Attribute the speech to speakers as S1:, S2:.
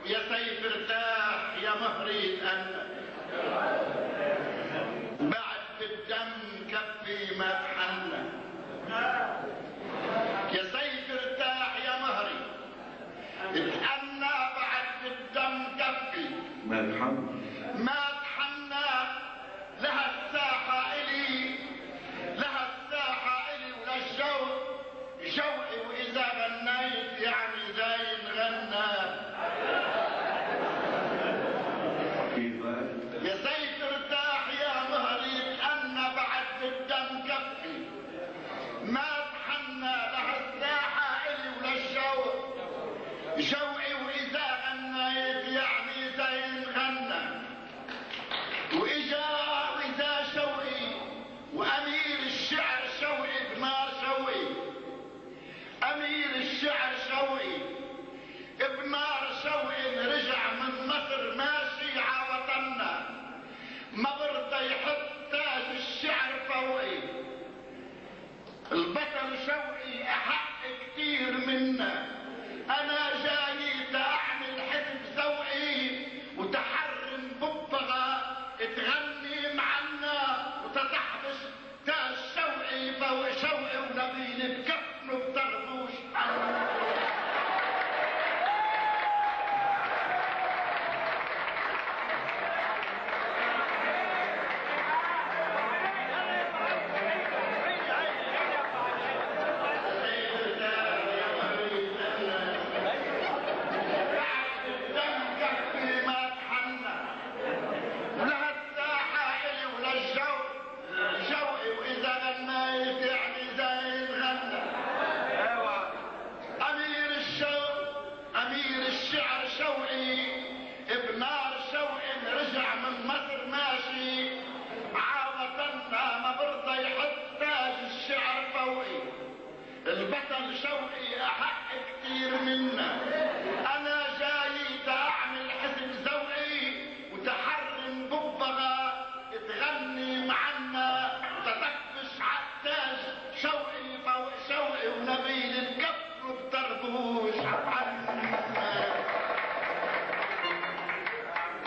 S1: يا سيف ارتاح يا مهري أنا بعد بالدم كفي ما تحنى. يا سيف ارتاح يا مهري اتحنى بعد بالدم كفي ما تحنى. لها الساحة إلي لها الساحة إلي ولا الشوق شوقي وإذا غنيت يعني زين غنى. يا سيف ارتاح يا مهري اتحنى بعد بالدم كفي ما تحنى. لها الساحة إلي ولا الشوق